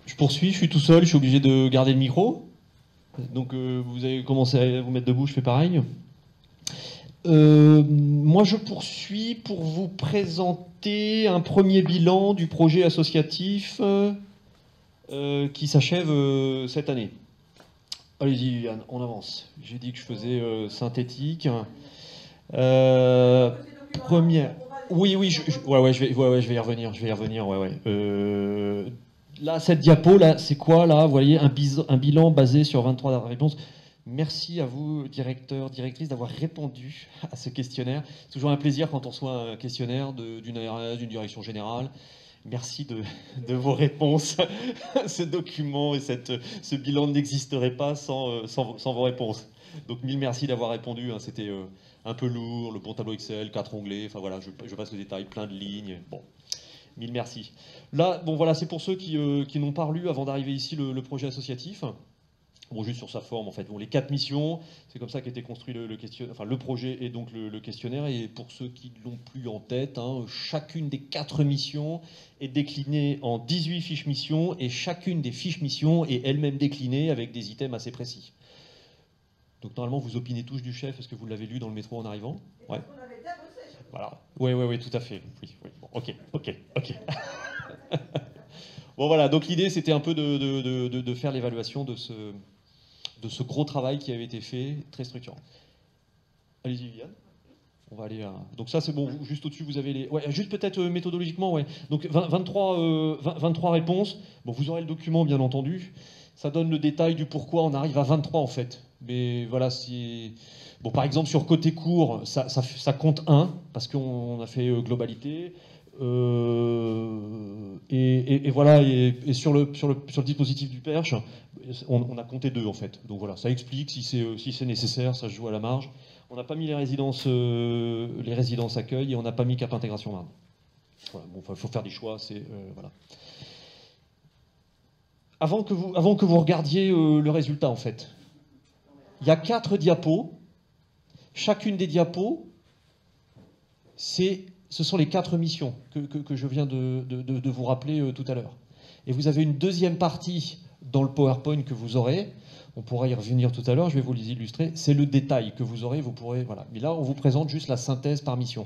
Je poursuis, je suis tout seul, je suis obligé de garder le micro. Donc vous avez commencé à vous mettre debout, je fais pareil. Moi je poursuis pour vous présenter un premier bilan du projet associatif qui s'achève cette année. Allez-y Viviane, on avance. J'ai dit que je faisais synthétique. Première. Oui, oui, je vais y revenir, ouais, ouais. Là, cette diapo, là, c'est quoi, là? Vous voyez, un bilan basé sur 23 réponses. Merci à vous, directeur, directrice, d'avoir répondu à ce questionnaire. C'est toujours un plaisir quand on reçoit un questionnaire d'une ARS, d'une direction générale. Merci de vos réponses. Ce document et ce bilan n'existerait pas sans vos réponses. Donc, mille merci d'avoir répondu. Hein. C'était un peu lourd, le bon tableau Excel, 4 onglets. Enfin voilà, je passe le détail, plein de lignes. Bon. Mille merci. Là, bon voilà, c'est pour ceux qui n'ont pas lu avant d'arriver ici le projet associatif. Bon, juste sur sa forme, en fait. Bon, les 4 missions, c'est comme ça qu'était construit le questionnaire, enfin le projet et donc le questionnaire. Et pour ceux qui ne l'ont plus en tête, hein, chacune des 4 missions est déclinée en 18 fiches missions et chacune des fiches missions est elle-même déclinée avec des items assez précis. Donc normalement, vous opinez tous du chef. Est-ce que vous l'avez lu dans le métro en arrivant? Ouais. Voilà. Oui, tout à fait. Oui. Bon, ok. Bon voilà, donc l'idée c'était un peu de faire l'évaluation de ce gros travail qui avait été fait, très structurant. Allez-y Viviane. On va aller à... Donc ça c'est bon, juste au-dessus vous avez les... Ouais, juste peut-être méthodologiquement, ouais. Donc 23 réponses. Bon, vous aurez le document bien entendu. Ça donne le détail du pourquoi on arrive à 23 en fait. Mais voilà, si... Bon, par exemple, sur côté court, ça compte 1, parce qu'on a fait globalité. Et voilà, et sur le dispositif du perche, on a compté 2 en fait. Donc voilà, ça explique si c'est nécessaire, ça se joue à la marge. On n'a pas mis les résidences accueil et on n'a pas mis Cap Intégration Marne. Voilà, bon, faut faire des choix, voilà. Avant que vous regardiez le résultat en fait, il y a 4 diapos. Chacune des diapos, ce sont les 4 missions que je viens de vous rappeler tout à l'heure. Et vous avez une deuxième partie dans le PowerPoint que vous aurez. On pourra y revenir tout à l'heure, je vais vous les illustrer. C'est le détail que vous aurez, vous pourrez... Voilà. Mais là, on vous présente juste la synthèse par mission.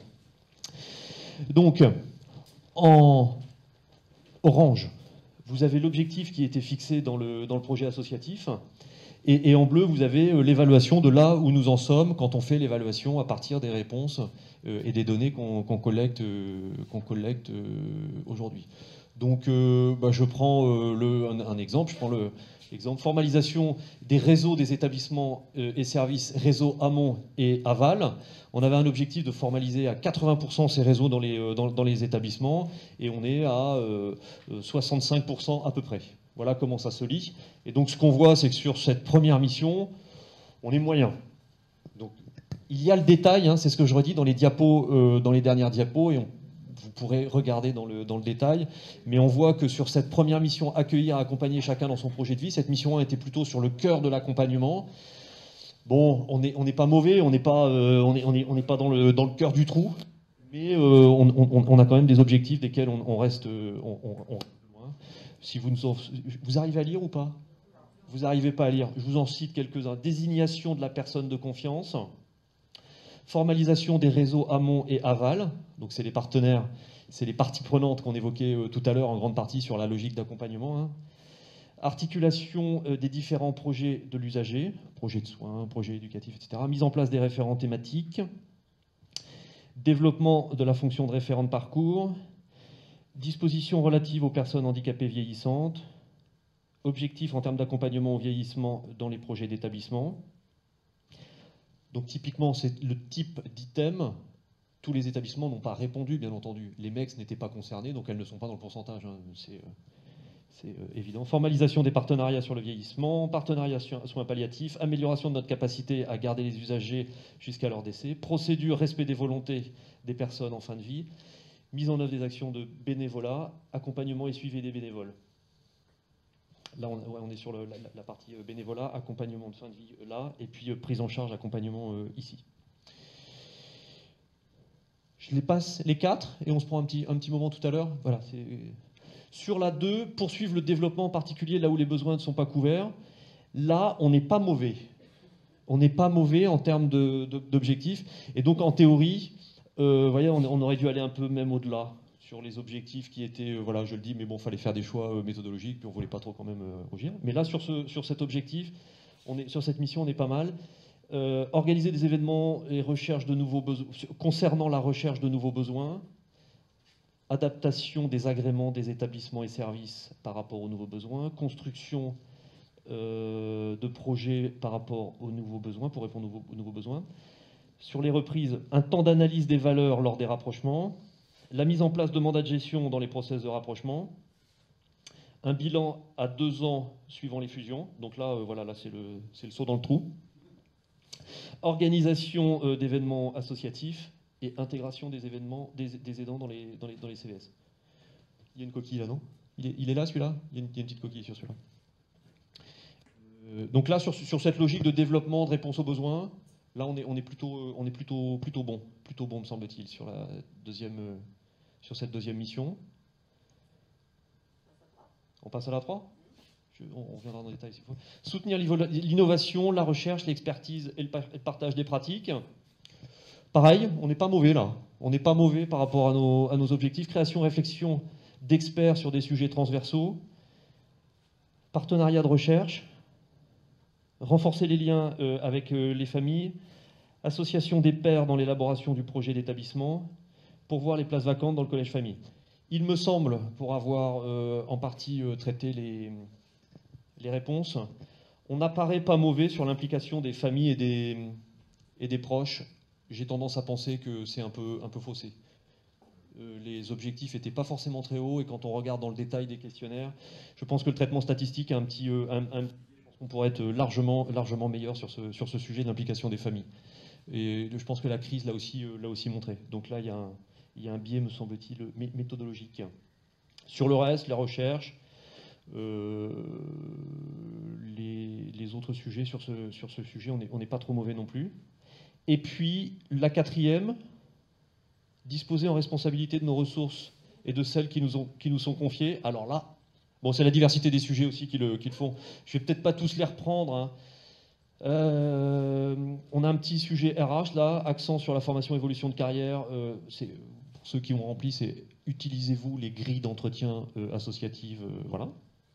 Donc, en orange, vous avez l'objectif qui était fixé dans le projet associatif. Et en bleu, vous avez l'évaluation de là où nous en sommes quand on fait l'évaluation à partir des réponses et des données qu'on collecte aujourd'hui. Donc, je prends un exemple. Je prends l'exemple formalisation des réseaux des établissements et services réseau amont et aval. On avait un objectif de formaliser à 80% ces réseaux dans les établissements et on est à 65% à peu près. Voilà comment ça se lit. Et donc ce qu'on voit, c'est que sur cette première mission, on est moyen. Donc il y a le détail, hein, c'est ce que je redis dans les diapos, dans les dernières diapos, et vous pourrez regarder dans le détail. Mais on voit que sur cette première mission, accueillir, accompagner chacun dans son projet de vie, cette mission 1 était plutôt sur le cœur de l'accompagnement. Bon, on n'est pas mauvais, on n'est pas dans le cœur du trou, mais on a quand même des objectifs desquels on reste loin. Si vous arrivez à lire ou pas? Vous n'arrivez pas à lire. Je vous en cite quelques-uns. Désignation de la personne de confiance, formalisation des réseaux amont et aval, donc c'est les partenaires, c'est les parties prenantes qu'on évoquait tout à l'heure en grande partie sur la logique d'accompagnement. Hein. Articulation des différents projets de l'usager, projets de soins, projets éducatifs, etc. Mise en place des référents thématiques, développement de la fonction de référent de parcours, dispositions relatives aux personnes handicapées vieillissantes, objectifs en termes d'accompagnement au vieillissement dans les projets d'établissement. Donc typiquement, c'est le type d'item. Tous les établissements n'ont pas répondu, bien entendu. Les MEX n'étaient pas concernés, donc elles ne sont pas dans le pourcentage. Hein. C'est évident. Formalisation des partenariats sur le vieillissement, partenariat soins palliatifs, amélioration de notre capacité à garder les usagers jusqu'à leur décès, procédure, respect des volontés des personnes en fin de vie, mise en œuvre des actions de bénévolat, accompagnement et suivi des bénévoles. Là, on est sur la partie bénévolat, accompagnement de fin de vie là, et puis prise en charge, accompagnement ici. Je les passe les 4 et on se prend un petit moment tout à l'heure. Voilà, Sur la 2, poursuivre le développement en particulier là où les besoins ne sont pas couverts. Là, on n'est pas mauvais. On n'est pas mauvais en termes d'objectifs. Et donc, en théorie, voyez, on aurait dû aller un peu même au-delà sur les objectifs qui étaient, voilà, je le dis, mais bon, il fallait faire des choix méthodologiques, puis on ne voulait pas trop quand même rougir. Mais là, sur cet objectif, sur cette mission, on est pas mal. Organiser des événements et recherche de nouveaux besoins, concernant la recherche de nouveaux besoins, adaptation des agréments des établissements et services par rapport aux nouveaux besoins, construction de projets par rapport aux nouveaux besoins, pour répondre aux nouveaux besoins. Sur les reprises, un temps d'analyse des valeurs lors des rapprochements, la mise en place de mandats de gestion dans les process de rapprochement, un bilan à 2 ans suivant les fusions. Donc là, voilà, là c'est le saut dans le trou. Organisation d'événements associatifs et intégration des événements des aidants dans les CVS. Il y a une coquille là, non? Il est là celui-là? Il y a une petite coquille sur celui-là. Donc là, sur cette logique de développement, de réponse aux besoins, là on est plutôt bon me semble-t-il sur cette deuxième mission. On passe à la 3 ? On reviendra dans les détails s'il faut. Soutenir l'innovation, la recherche, l'expertise et le partage des pratiques. Pareil, on n'est pas mauvais là. On n'est pas mauvais par rapport à nos objectifs. Création, réflexion d'experts sur des sujets transversaux. Partenariat de recherche. Renforcer les liens avec les familles. Association des pairs dans l'élaboration du projet d'établissement. Pourvoir les places vacantes dans le collège famille. Il me semble, pour avoir en partie traité les réponses, on n'apparaît pas mauvais sur l'implication des familles et des proches. J'ai tendance à penser que c'est un peu faussé. Les objectifs n'étaient pas forcément très hauts, et quand on regarde dans le détail des questionnaires, je pense que le traitement statistique a on pourrait être largement meilleur sur ce sujet de l'implication des familles. Et je pense que la crise l'a aussi montré. Donc là, il y a un biais, me semble-t-il, méthodologique. Sur le reste, la recherche, les autres sujets sur ce sujet, on n'est pas trop mauvais non plus. Et puis, la 4e, disposer en responsabilité de nos ressources et de celles qui nous sont confiées. Alors là, bon, c'est la diversité des sujets aussi qui le font. Je vais peut-être pas tous les reprendre, hein. On a un petit sujet RH là, accent sur la formation et évolution de carrière. Pour ceux qui ont rempli, c'est utilisez-vous les grilles d'entretien associatives, voilà.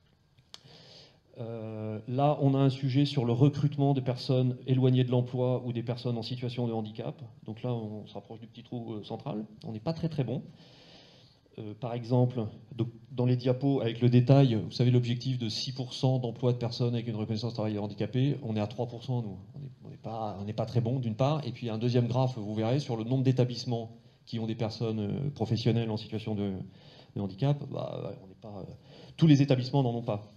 Là, on a un sujet sur le recrutement des personnes éloignées de l'emploi ou des personnes en situation de handicap. Donc là, on se rapproche du petit trou central. On n'est pas très très bon. Par exemple, dans les diapos, avec le détail, vous savez l'objectif de 6% d'emploi de personnes avec une reconnaissance travailleur handicapé, on est à 3%, nous. On n'est pas très bon, d'une part. Et puis un deuxième graphe, vous verrez, sur le nombre d'établissements qui ont des personnes professionnelles en situation de handicap, on n'est pas, tous les établissements n'en ont pas.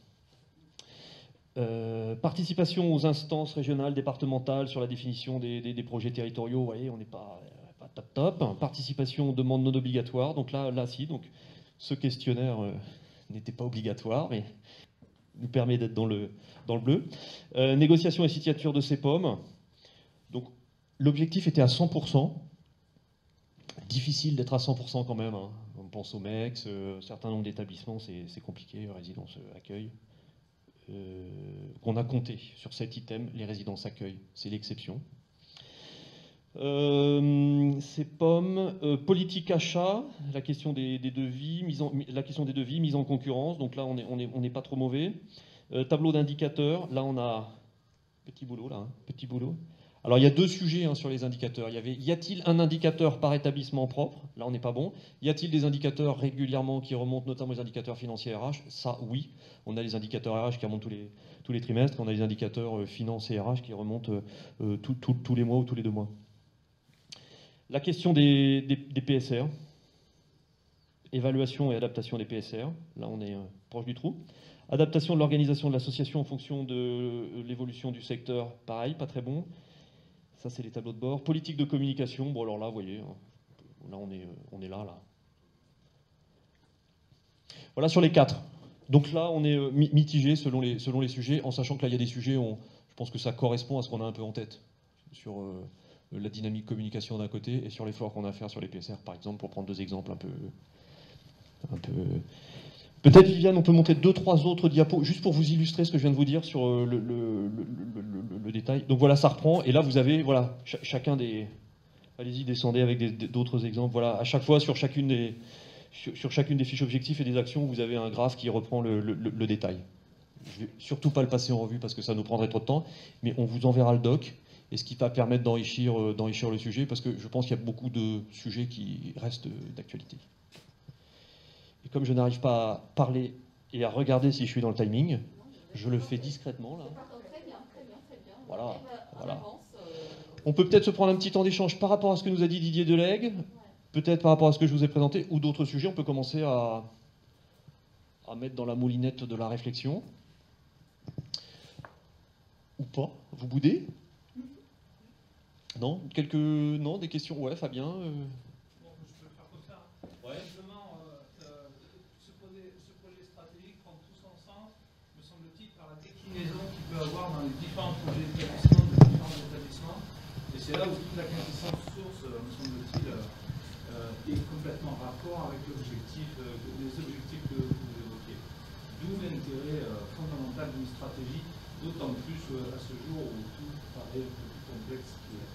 Participation aux instances régionales, départementales sur la définition des projets territoriaux, vous voyez, on n'est pas top. Participation aux demandes non obligatoires, donc là si, donc ce questionnaire n'était pas obligatoire, mais nous permet d'être dans le bleu. Négociation et signature de CEPOM, donc l'objectif était à 100%. Difficile d'être à 100% quand même, hein. On pense au MEX, certain nombre d'établissements, c'est compliqué, résidence accueil. Qu'on a compté sur cet item, les résidences accueil, c'est l'exception. CEPOM, politique achat, la question des devis, mise en concurrence, donc là on n'est pas trop mauvais. Tableau d'indicateurs, là on a petit boulot là, petit boulot. Alors il y a 2 sujets sur les indicateurs. Y a-t-il un indicateur par établissement propre? Là on n'est pas bon. Y a-t-il des indicateurs régulièrement qui remontent, notamment les indicateurs financiers RH? Ça oui. On a les indicateurs RH qui remontent tous les trimestres. On a les indicateurs finance et RH qui remontent tous les mois ou tous les 2 mois. La question des PSR. Évaluation et adaptation des PSR. Là on est proche du trou. Adaptation de l'organisation de l'association en fonction de l'évolution du secteur. Pareil, pas très bon. Ça, c'est les tableaux de bord. Politique de communication. Bon, alors là, vous voyez, là, on est là. Voilà sur les 4. Donc là, on est mitigé selon les sujets, en sachant que là, il y a des sujets, je pense que ça correspond à ce qu'on a un peu en tête sur la dynamique communication d'un côté et sur l'effort qu'on a à faire sur les PSR, par exemple, pour prendre 2 exemples un peu Peut-être, Viviane, on peut montrer 2-3 autres diapos, juste pour vous illustrer ce que je viens de vous dire sur le détail. Donc voilà, ça reprend, et là vous avez, voilà, chacun des... Allez-y, descendez avec d'autres exemples. Voilà, à chaque fois, sur chacune des fiches objectifs et des actions, vous avez un graphe qui reprend le détail. Je ne vais surtout pas le passer en revue parce que ça nous prendrait trop de temps, mais on vous enverra le doc, et ce qui va permettre d'enrichir le sujet, parce que je pense qu'il y a beaucoup de sujets qui restent d'actualité. Et comme je n'arrive pas à parler et à regarder si je suis dans le timing, je le fais discrètement là. Très bien, très bien, très bien. Voilà, voilà. Avance, On peut peut-être se prendre un petit temps d'échange par rapport à ce que nous a dit Didier Delègue, peut-être par rapport à ce que je vous ai présenté, ou d'autres sujets. On peut commencer à mettre dans la moulinette de la réflexion. Ou pas. Vous boudez? Non? Non, des questions? Ouais, Fabien Bon, je peux faire comme ça. Ouais. Simplement, ce projet stratégique, prendre tous ensemble, me semble-t-il, par la déclinaison qu'il peut avoir dans les différents projets d'établissement, de différents établissements. Et c'est là où toute la connaissance source, me semble-t-il, est complètement en rapport avec les objectifs que vous évoquez. D'où l'intérêt fondamental d'une stratégie, d'autant plus à ce jour où tout paraît un peu plus complexe qu'il est.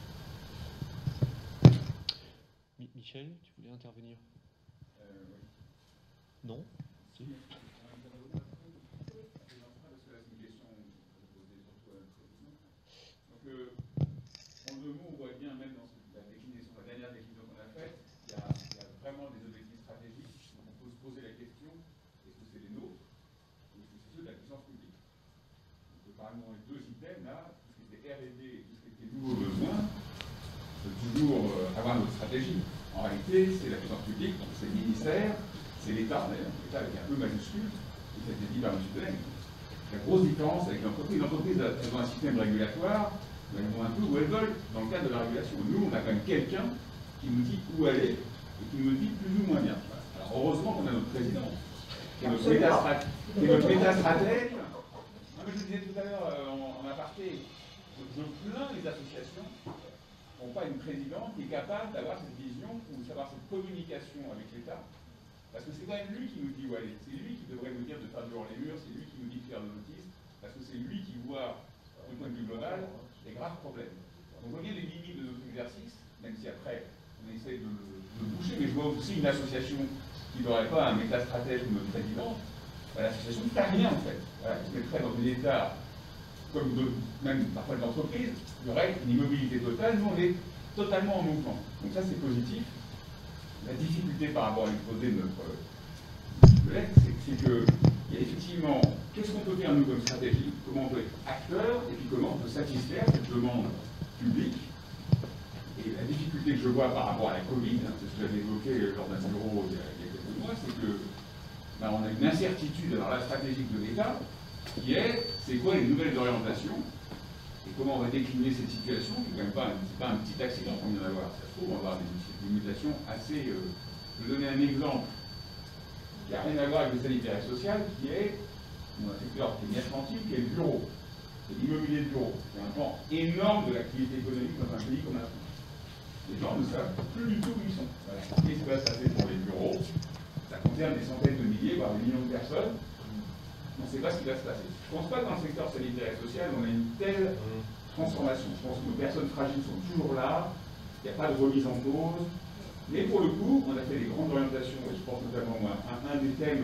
Michel, tu voulais intervenir? Oui. Non? Si. En deux mots, on voit bien, même dans la déclinaison, la dernière déclinaison qu'on a faite, il y a vraiment des objectifs stratégiques. Donc on peut se poser la question, est-ce que c'est les nôtres ou est-ce que c'est ceux de la puissance publique? On peut par exemple deux items là, tout ce qui était R&D et tout ce qui était nouveaux besoins, de toujours avoir notre stratégie. En réalité, c'est la puissance publique, donc c'est le ministère, c'est l'État, d'ailleurs, l'État avec un E majuscule, et ça a été dit par M. Delègue. La grosse différence avec l'entreprise, l'entreprise a un système régulatoire, mais elles vont un peu où elles veulent dans le cadre de la régulation. Nous, on a quand même quelqu'un qui nous dit où aller et qui nous dit plus ou moins bien. Alors heureusement qu'on a notre président, qui est notre méta-stratège. Comme je disais tout à l'heure en aparté, je plains les associations n'ont pas une présidente qui est capable d'avoir cette vision ou d'avoir cette communication avec l'État. Parce que c'est quand même lui qui nous dit où aller. C'est lui qui devrait nous dire de faire dehors les murs, c'est lui qui nous dit de faire de notices, parce que c'est lui qui voit, du point de vue global, les graves problèmes. Donc on voit bien les limites de notre exercice, même si après on essaye de le boucher, mais je vois aussi une association qui n'aurait pas un méta-stratège ou notre président. L'association ne fait rien en fait. Voilà, qui se mettrait dans un état comme même parfois de l'entreprise, il y aurait une immobilité totale. Nous, on est totalement en mouvement. Donc ça, c'est positif. La difficulté par rapport à l'exposé de notre collègue, c'est qu'il y a effectivement, qu'est-ce qu'on peut faire nous comme stratégie, comment on peut être acteur, et puis comment on peut satisfaire cette demande publique. Et la difficulté que je vois par rapport à la Covid, c'est ce que j'avais évoqué lors d'un bureau il y a quelques mois, c'est que on a une incertitude dans la stratégie de l'État, qui est, c'est quoi les nouvelles orientations et comment on va décliner cette situation, qui n'est quand même pas un petit accident qu'on vient d'avoir. Ça se trouve, on va avoir des mutations assez... je vais donner un exemple qui n'a rien à voir avec le sanitaire et social, qui est un secteur qui est mercantile, qui est le bureau. C'est l'immobilier de bureau. C'est un pan énorme de l'activité économique dans un pays comme la France. Les gens ne savent plus du tout où ils sont. Voilà. Qu'est-ce qui va se passer pour les bureaux? Ça concerne des centaines de milliers, voire des millions de personnes. On ne sait pas ce qui va se passer. Je ne pense pas que dans le secteur sanitaire et social, on a une telle transformation. Je pense que nos personnes fragiles sont toujours là, il n'y a pas de remise en cause. Mais pour le coup, on a fait des grandes orientations, et je pense notamment un des thèmes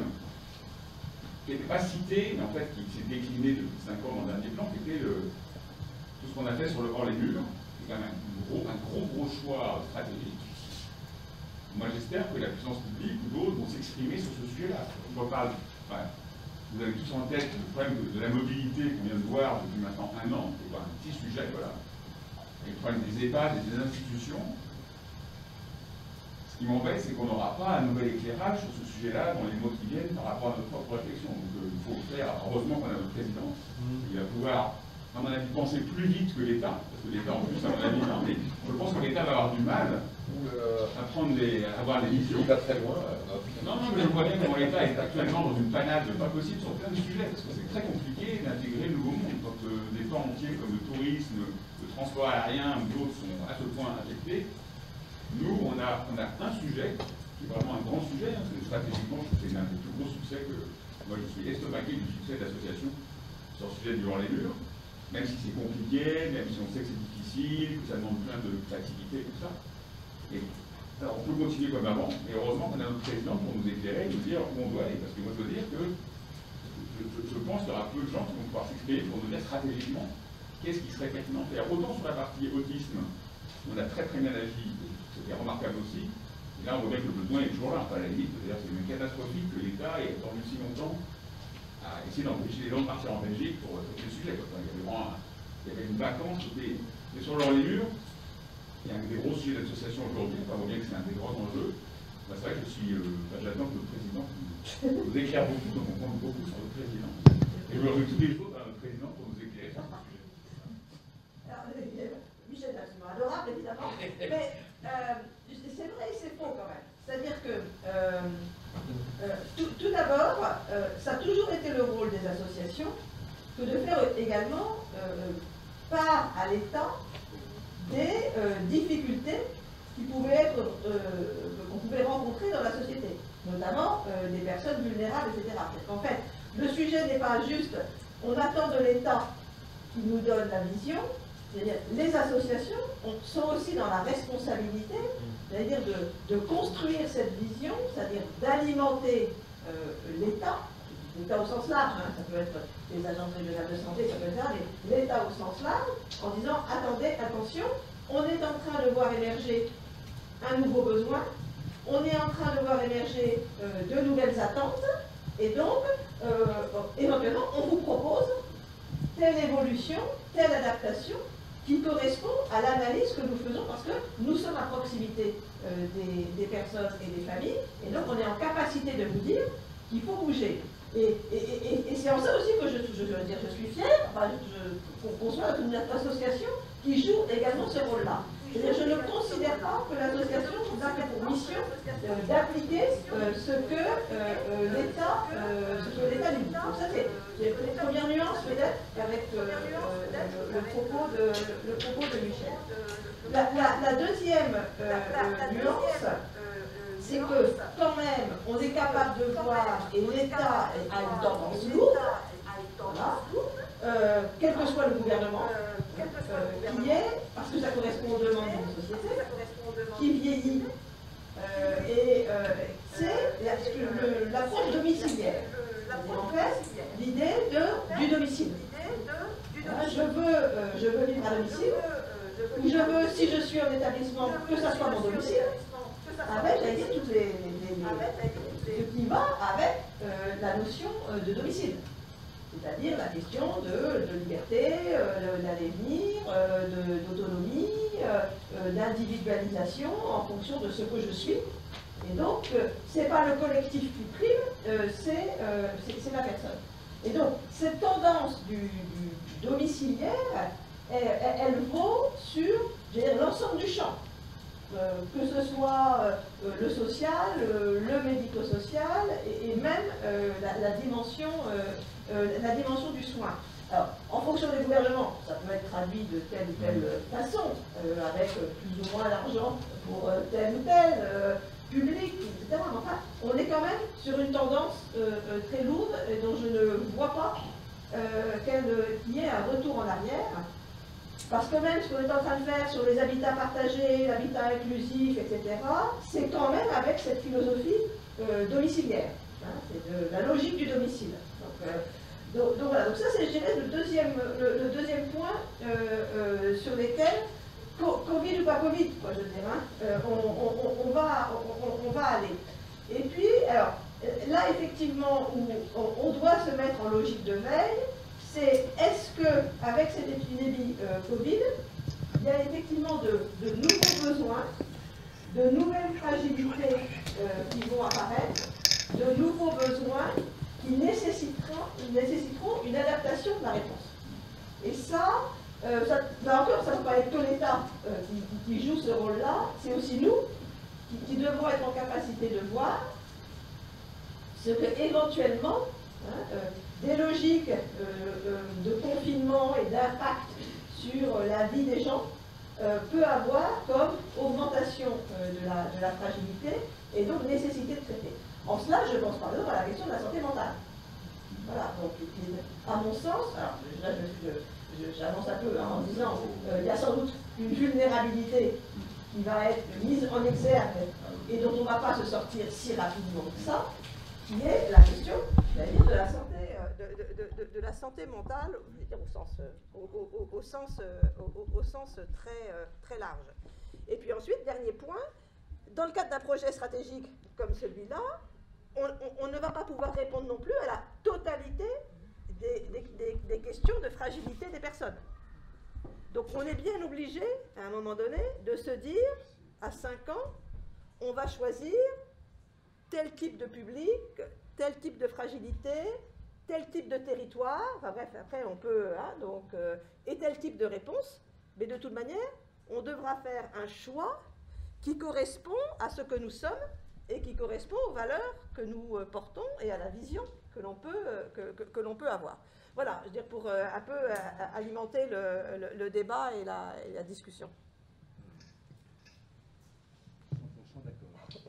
qui n'était pas cité, mais en fait qui s'est décliné depuis 5 ans dans le dernier plan, qui était tout ce qu'on a fait sur le hors les murs, qui est quand même un gros choix stratégique. Moi j'espère que la puissance publique ou d'autres vont s'exprimer sur ce sujet-là. On reparle. Vous avez tous en tête le problème de la mobilité qu'on vient de voir depuis maintenant 1 an, c'est un petit sujet, voilà. Et le problème des EHPAD et des institutions. Ce qui m'embête, c'est qu'on n'aura pas un nouvel éclairage sur ce sujet-là dans les mois qui viennent par rapport à notre propre réflexion. Donc il faut faire, heureusement qu'on a notre président, il va pouvoir, à mon avis, penser plus vite que l'État, parce que l'État en plus, à mon avis, mais je pense que l'État va avoir du mal à avoir des visions. Il va très loin. Non, mais je vois bien comment l'État est actuellement dans une panade pas possible sur plein de sujets, parce que c'est très compliqué d'intégrer le nouveau monde. Quand des pans entiers comme le tourisme, le transport aérien ou d'autres sont à ce point affectés, nous, on a un sujet qui qui est vraiment un grand sujet, hein, parce que stratégiquement, c'est l'un des plus gros succès que moi je suis estomaqué du succès de l'association sur le sujet du Devant les murs, même si c'est compliqué, même si on sait que c'est difficile, que ça demande plein de créativité et tout ça. Et alors, on peut continuer comme avant, mais heureusement qu'on a notre président pour nous éclairer et nous dire où on doit aller. Parce que moi je veux dire que je pense qu'il y aura peu de gens qui vont pouvoir s'exprimer pour nous dire stratégiquement qu'est-ce qui serait pertinent de faire. Autant sur la partie autisme, on a très bien agi, c'était remarquable aussi. Et là on voit bien que le besoin est toujours là, enfin, à la limite, c'est-à-dire c'est même catastrophique que l'État ait attendu si longtemps à essayer d'empêcher les gens de partir en Belgique pour traiter le sujet. Enfin, il y avait une vacance, mais sur les murs, il y a un des gros sujets d'association aujourd'hui, on voit bien que c'est un des gros enjeux. Bah, c'est vrai que j'attends que le président nous éclaire beaucoup, donc on compte beaucoup sur le président. Et je veux tous les jours à notre président pour nous éclairer sur ce sujet. Alors, Michel est absolument adorable, évidemment, mais c'est vrai et c'est faux quand même. C'est-à-dire que, tout d'abord, ça a toujours été le rôle des associations que de faire également part à l'État des difficultés qui pouvaient être, qu'on pouvait rencontrer dans la société, notamment des personnes vulnérables, etc. En fait, le sujet n'est pas juste, on attend de l'État qui nous donne la vision, c'est-à-dire les associations sont aussi dans la responsabilité, c'est-à-dire de construire cette vision, c'est-à-dire d'alimenter l'État, l'État au sens large, hein, ça peut être les agences régionales de santé, ça peut être ça, mais l'État au sens large, en disant, attendez, attention, on est en train de voir émerger un nouveau besoin, on est en train de voir émerger de nouvelles attentes, et donc, éventuellement, on vous propose telle évolution, telle adaptation qui correspond à l'analyse que nous faisons, parce que nous sommes à proximité des personnes et des familles, et donc on est en capacité de vous dire qu'il faut bouger. Et c'est en ça aussi que je suis fière, enfin, qu'on soit une association qui joue également ce rôle-là. Je ne considère pas que l'association a fait pour mission d'appliquer ce que l'État dit. Donc ça, c'est les premières nuances peut-être avec le propos de Michel. La deuxième nuance, c'est que quand même, on est capable de voir, et l'État a une tendance lourde, voilà, quel que soit le gouvernement, qui est, parce que ça correspond aux demandes d'une société, qui vieillit, et c'est l'approche domiciliaire. En fait, l'idée du domicile. Je veux vivre à domicile, ou je veux, si je suis en établissement, que ça soit mon domicile, avec, j'allais dire, ce qui va avec la notion de domicile. C'est-à-dire la question de liberté, d'avenir, d'autonomie, d'individualisation en fonction de ce que je suis. Et donc, ce n'est pas le collectif qui prime, c'est la personne. Et donc, cette tendance du domiciliaire, elle vaut sur l'ensemble du champ. Que ce soit le social, le médico-social et même la dimension du soin. Alors, en fonction des gouvernements, ça peut être traduit de telle ou telle façon, avec plus ou moins d'argent pour tel ou tel public, etc. Mais enfin, on est quand même sur une tendance très lourde et dont je ne vois pas qu'il y ait un retour en arrière. Parce que même ce qu'on est en train de faire sur les habitats partagés, l'habitat inclusif, etc., c'est quand même avec cette philosophie domiciliaire. Hein, c'est de la logique du domicile. Donc voilà, donc ça c'est, je dirais, le deuxième point sur lesquels, Covid ou pas Covid, quoi, je veux dire, hein, on va aller. Et puis, alors, là effectivement, où on doit se mettre en logique de veille, c'est est-ce qu'avec cette épidémie Covid, il y a effectivement de nouveaux besoins, de nouvelles fragilités qui vont apparaître, de nouveaux besoins qui nécessiteront une adaptation de la réponse. Et ça, là encore, ça ne peut pas être que l'État qui joue ce rôle-là, c'est aussi nous qui devons être en capacité de voir ce que éventuellement, des logiques de confinement et d'impact sur la vie des gens peut avoir comme augmentation de la fragilité et donc nécessité de traiter. En cela, je pense par exemple à la question de la santé mentale. Voilà, donc à mon sens, alors là j'avance un peu en disant, il y a sans doute une vulnérabilité qui va être mise en exergue et dont on ne va pas se sortir si rapidement que ça, qui est la question, c'est-à-dire de la santé mentale, je veux dire, au sens très large. Et puis ensuite, dernier point, dans le cadre d'un projet stratégique comme celui-là, on ne va pas pouvoir répondre non plus à la totalité des questions de fragilité des personnes. Donc on est bien obligé, à un moment donné, de se dire, à 5 ans, on va choisir tel type de public, tel type de fragilité, tel type de territoire, enfin bref, après on peut, et tel type de réponse, mais de toute manière, on devra faire un choix qui correspond à ce que nous sommes et qui correspond aux valeurs que nous portons et à la vision que l'on peut avoir. Voilà, je veux dire, pour un peu alimenter le débat et la discussion. 100% d'accord.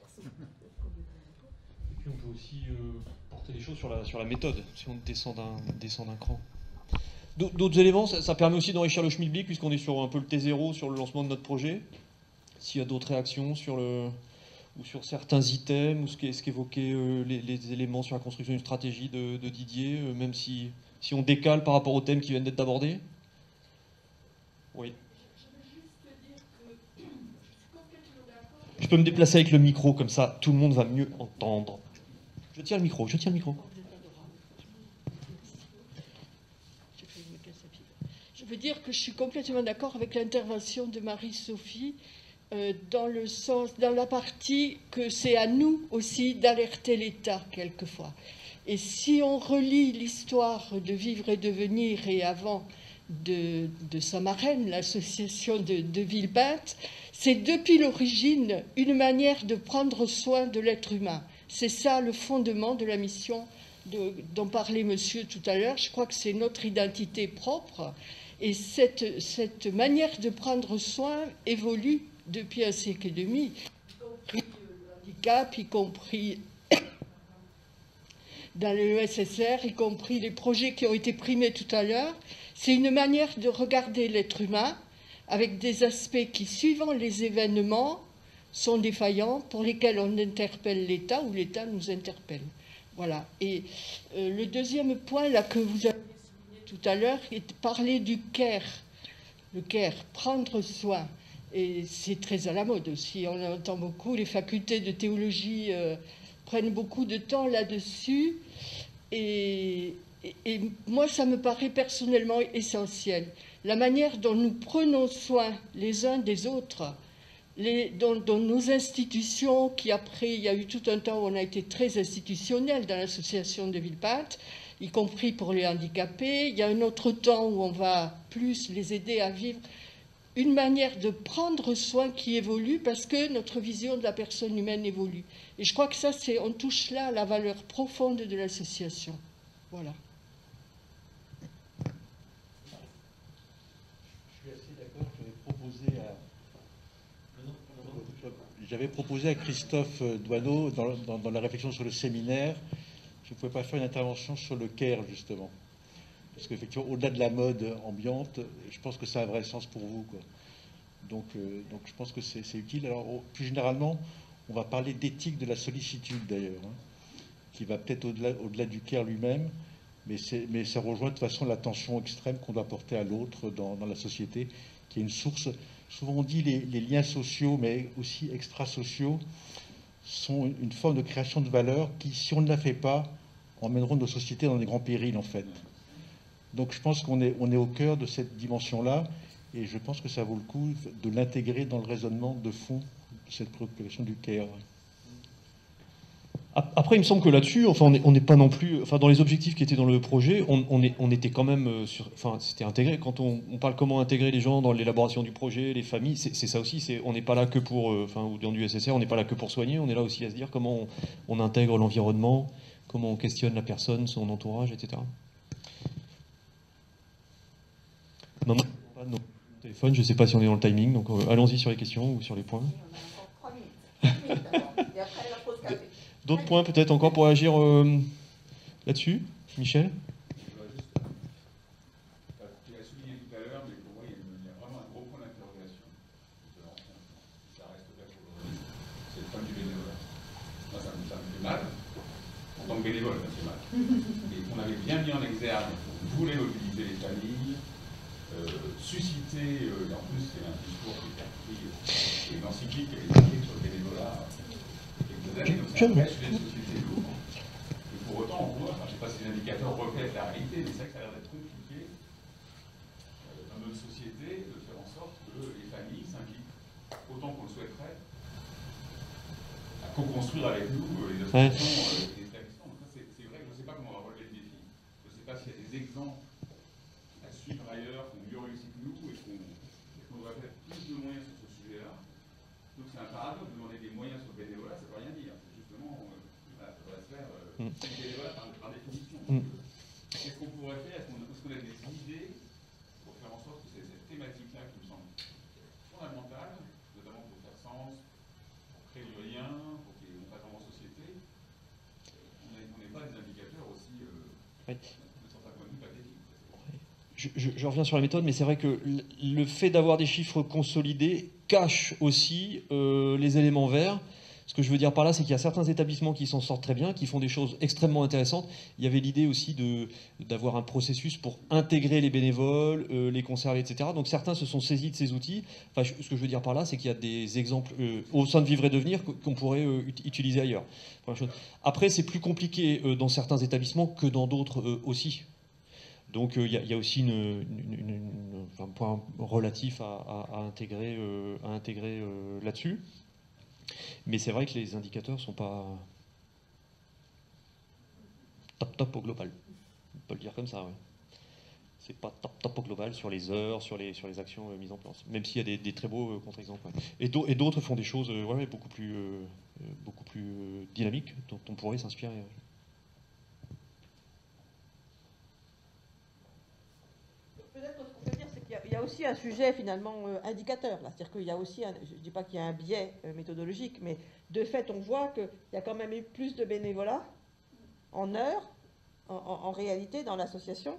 Et puis on peut aussi porter les choses sur la méthode, si on descend d'un cran. D'autres éléments, ça permet aussi d'enrichir le schmilblick, puisqu'on est sur un peu le T0 sur le lancement de notre projet. S'il y a d'autres réactions ou sur certains items, ou ce qu'évoquaient les éléments sur la construction d'une stratégie de Didier, même si on décale par rapport aux thèmes qui viennent d'être abordés. Oui. Je veux juste dire que je suis complètement d'accord. Je peux me déplacer avec le micro, comme ça tout le monde va mieux entendre. Je tiens le micro. Je veux dire que je suis complètement d'accord avec l'intervention de Marie-Sophie dans la partie que c'est à nous aussi d'alerter l'État quelquefois. Et si on relit l'histoire de Vivre et Devenir et avant de Samarène, l'association de Villepinte, c'est depuis l'origine une manière de prendre soin de l'être humain. C'est ça le fondement de la mission dont parlait monsieur tout à l'heure. Je crois que c'est notre identité propre. Et cette manière de prendre soin évolue depuis un siècle et demi, y compris le handicap, y compris dans l'ESSR, y compris les projets qui ont été primés tout à l'heure. C'est une manière de regarder l'être humain avec des aspects qui, suivant les événements, sont défaillants, pour lesquels on interpelle l'État ou l'État nous interpelle. Voilà. Et le deuxième point là que vous avez souligné tout à l'heure est de parler du care. Le care, prendre soin. Et c'est très à la mode aussi. On entend beaucoup. Les facultés de théologie prennent beaucoup de temps là-dessus. Et moi, ça me paraît personnellement essentiel. La manière dont nous prenons soin les uns des autres, dans nos institutions, qui après, il y a eu tout un temps où on a été très institutionnel dans l'association de Villepinte, y compris pour les handicapés. Il y a un autre temps où on va plus les aider à vivre une manière de prendre soin qui évolue parce que notre vision de la personne humaine évolue. Et je crois que ça, on touche là à la valeur profonde de l'association. Voilà. Je suis assez d'accord, j'avais proposé à Christophe Doineau, dans la réflexion sur le séminaire, je ne pouvais pas faire une intervention sur le care, justement. Parce qu'effectivement, au-delà de la mode ambiante, je pense que ça a un vrai sens pour vous, quoi. Donc je pense que c'est utile. Alors, plus généralement, on va parler d'éthique de la sollicitude, d'ailleurs, hein, qui va peut-être au-delà du care lui-même, mais ça rejoint de toute façon l'attention extrême qu'on doit porter à l'autre dans la société, qui est une source. Souvent, on dit les liens sociaux, mais aussi extrasociaux, sont une forme de création de valeur qui, si on ne la fait pas, emmèneront nos sociétés dans des grands périls, en fait. Donc je pense qu'on est au cœur de cette dimension-là, et je pense que ça vaut le coup de l'intégrer dans le raisonnement de fond de cette préoccupation du care. Après, il me semble que là-dessus, enfin, on n'est pas non plus, enfin, dans les objectifs qui étaient dans le projet, on était quand même sur, enfin, c'était intégré. Quand on parle comment intégrer les gens dans l'élaboration du projet, les familles, c'est ça aussi. On n'est pas là que pour, enfin, ou dans du SSR, on n'est pas là que pour soigner. On est là aussi à se dire comment on intègre l'environnement, comment on questionne la personne, son entourage, etc. Non, pas de téléphone. Je ne sais pas si on est dans le timing, donc allons-y sur les questions ou sur les points. On a encore 3 minutes. minutes avant. Et après, la pause café. D'autres points peut-être encore pour agir là-dessus, Michel? Tu l'as souligné tout à l'heure, mais pour moi, il y a vraiment un gros point d'interrogation de l'ancien. Ça reste là pour aujourd'hui. C'est le point du bénévolat. Moi, ça me fait mal. En tant que bénévole, ça me fait mal. Et on avait bien mis en exergue, on voulait mobiliser les familles, susciter, et en plus, c'est un discours qui est pris, une encyclique qui avait été écrite sur le bénévolat il y a quelques années, donc c'est un vrai sujet de société lourd. Et pour autant, on voit, je ne sais pas si les indicateurs reflètent la réalité, mais c'est vrai que ça a l'air d'être compliqué dans notre société de faire en sorte que les familles s'impliquent autant qu'on le souhaiterait à co-construire avec nous les associations, les établissements. Donc ça, c'est vrai que je ne sais pas comment on va relever le défi. Je ne sais pas s'il y a des exemples à suivre ailleurs qui ont mieux réussi que nous et qu'on devrait faire plus de moyens sur ce sujet-là. Donc c'est un paradoxe de demander des moyens sur le bénévolat, ça ne veut rien dire. C'est justement, ça devrait se faire le bénévolat par définition. Qu'est-ce qu'on pourrait faire? Est-ce qu'on a des idées pour faire en sorte que c'est cette thématique-là qui me semble fondamentale, notamment pour faire sens, pour créer du lien, pour qu'on fasse en société, on n'est pas des indicateurs aussi, Oui. de certains points de vue, pathétiques. Je reviens sur la méthode, mais c'est vrai que le fait d'avoir des chiffres consolidés cache aussi les éléments verts. Ce que je veux dire par là, c'est qu'il y a certains établissements qui s'en sortent très bien, qui font des choses extrêmement intéressantes. Il y avait l'idée aussi d'avoir un processus pour intégrer les bénévoles, les conserver, etc. Donc certains se sont saisis de ces outils. Enfin, ce que je veux dire par là, c'est qu'il y a des exemples au sein de Vivre et Devenir qu'on pourrait utiliser ailleurs. Première chose. Après, c'est plus compliqué dans certains établissements que dans d'autres aussi. Donc il y a aussi un point relatif à intégrer là-dessus. Mais c'est vrai que les indicateurs ne sont pas top au global. On peut le dire comme ça, ouais. C'est pas top au global sur les heures, sur les actions mises en place. Même s'il y a des très beaux contre-exemples. Ouais. Et d'autres font des choses beaucoup plus dynamiques dont on pourrait s'inspirer. Peut-être que ce qu'on peut dire, c'est qu'il y a aussi un sujet finalement indicateur. C'est-à-dire qu'il y a aussi, je ne dis pas qu'il y a un biais méthodologique, mais de fait, on voit qu'il y a quand même eu plus de bénévolat en heures, en réalité, dans l'association,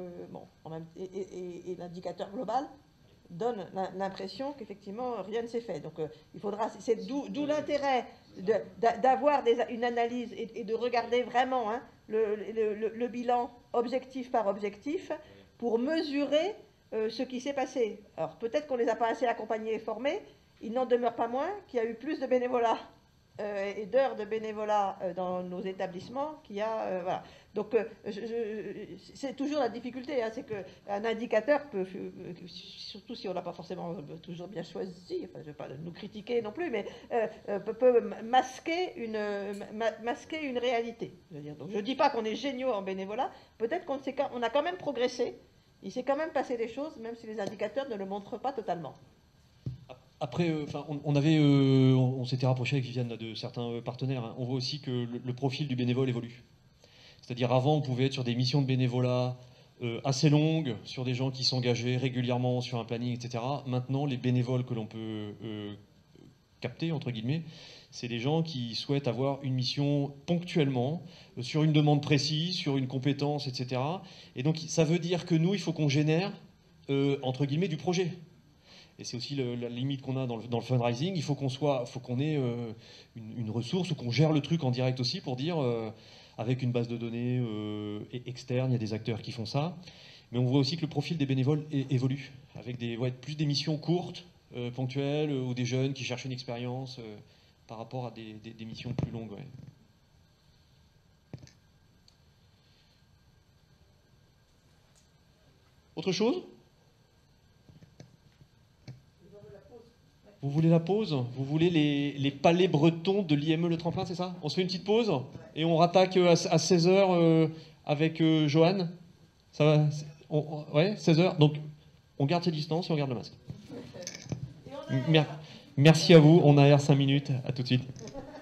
et l'indicateur global donne l'impression qu'effectivement rien ne s'est fait. Donc il faudra, c'est d'où l'intérêt d'avoir une analyse et de regarder vraiment le bilan objectif par objectif pour mesurer ce qui s'est passé. Alors peut-être qu'on ne les a pas assez accompagnés et formés, il n'en demeure pas moins qu'il y a eu plus de bénévolat et d'heures de bénévolat dans nos établissements qu'il y a... voilà. Donc c'est toujours la difficulté, c'est qu'un indicateur peut, surtout si on n'a pas forcément toujours bien choisi, enfin, je ne vais pas nous critiquer non plus, mais peut masquer une réalité. Je veux dire. Donc je ne dis pas qu'on est géniaux en bénévolat, peut-être qu'on a quand même progressé, il s'est quand même passé des choses, même si les indicateurs ne le montrent pas totalement. Après, on s'était rapproché avec Viviane de certains partenaires. On voit aussi que le profil du bénévole évolue. C'est-à-dire avant, on pouvait être sur des missions de bénévolat assez longues, sur des gens qui s'engageaient régulièrement sur un planning, etc. Maintenant, les bénévoles que l'on peut capter, entre guillemets, c'est des gens qui souhaitent avoir une mission ponctuellement, sur une demande précise, sur une compétence, etc. Et donc, ça veut dire que nous, il faut qu'on génère, entre guillemets, du projet. Et c'est aussi la limite qu'on a dans le fundraising. Il faut qu'on ait une ressource ou qu'on gère le truc en direct aussi pour dire, avec une base de données externe, il y a des acteurs qui font ça. Mais on voit aussi que le profil des bénévoles évolue, avec plus des missions courtes, ponctuelles, ou des jeunes qui cherchent une expérience par rapport à des missions plus longues. Ouais. Autre chose ? Vous voulez la pause? Vous voulez les palais bretons de l'IME Le Tremplin, c'est ça? On se fait une petite pause et on rattaque à 16h avec Johan. Ça va? Ouais, 16h. Donc, on garde ses distances et on garde le masque. Merci à vous. On aère 5 minutes. À tout de suite.